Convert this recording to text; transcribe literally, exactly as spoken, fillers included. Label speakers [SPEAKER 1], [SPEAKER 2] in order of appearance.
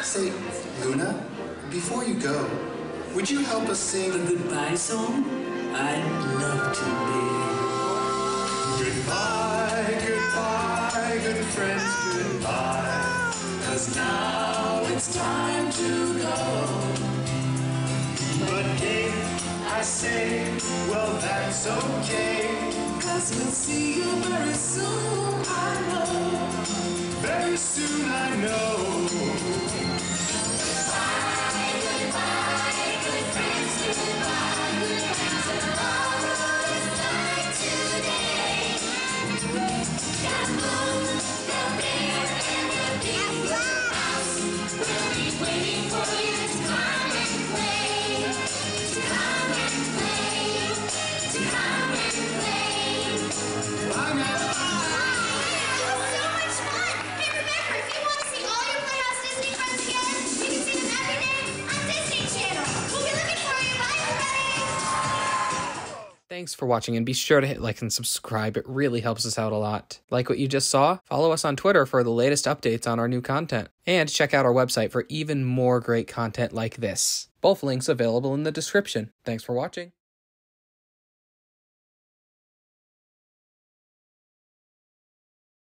[SPEAKER 1] Say, Luna, before you go, would you help us sing
[SPEAKER 2] a goodbye song? I'd love to, baby.
[SPEAKER 1] Goodbye, goodbye, good friends, goodbye.
[SPEAKER 2] 'Cause now it's time to go.
[SPEAKER 1] But if I say, well, that's okay.
[SPEAKER 2] 'Cause we'll see you very soon, I know.
[SPEAKER 1] Very soon, I know.
[SPEAKER 3] Goodbye, goodbye, good friends, goodbye, good friends. Tomorrow is like today. The moon, the bear, and the big house will be waiting for you to come and play. To come and play. To come and play.
[SPEAKER 1] I'm out.
[SPEAKER 4] Thanks for watching, and be sure to hit like and subscribe. It really helps us out a lot. Like what you just saw? Follow us on Twitter for the latest updates on our new content. And check out our website for even more great content like this. Both links available in the description. Thanks for watching.